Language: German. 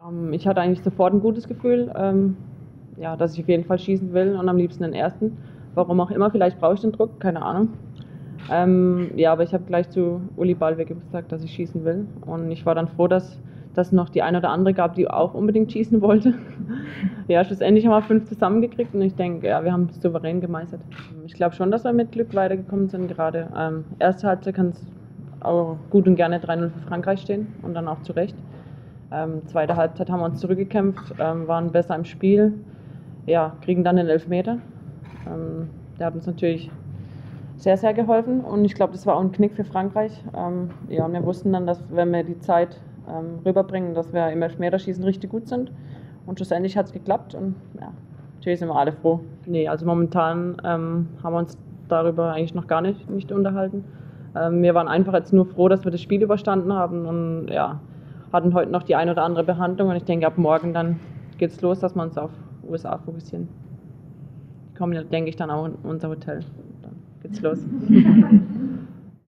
Ich hatte eigentlich sofort ein gutes Gefühl, ja, dass ich auf jeden Fall schießen will und am liebsten den ersten. Warum auch immer, vielleicht brauche ich den Druck, keine Ahnung. Ja, aber ich habe gleich zu Uli Ballweg gesagt, dass ich schießen will. Und ich war dann froh, dass es noch die eine oder andere gab, die auch unbedingt schießen wollte. Ja, schlussendlich haben wir 5 zusammengekriegt und ich denke, ja, wir haben es souverän gemeistert. Ich glaube schon, dass wir mit Glück weitergekommen sind gerade. Erste Halbzeit kann es auch gut und gerne 3-0 für Frankreich stehen und dann auch zu Recht. Zweite Halbzeit haben wir uns zurückgekämpft, waren besser im Spiel, ja, kriegen dann den Elfmeter. Der hat uns natürlich sehr, sehr geholfen und ich glaube, das war auch ein Knick für Frankreich. Ja, wir wussten dann, dass wenn wir die Zeit rüberbringen, dass wir im Elfmeterschießen richtig gut sind und schlussendlich hat es geklappt und ja, natürlich sind wir alle froh. Nee, also momentan haben wir uns darüber eigentlich noch gar nicht unterhalten. Wir waren einfach jetzt nur froh, dass wir das Spiel überstanden haben und ja, hatten heute noch die ein oder andere Behandlung und ich denke, ab morgen dann geht's los, dass wir uns auf USA fokussieren. Die kommen ja, denke ich, dann auch in unser Hotel. Dann geht's los.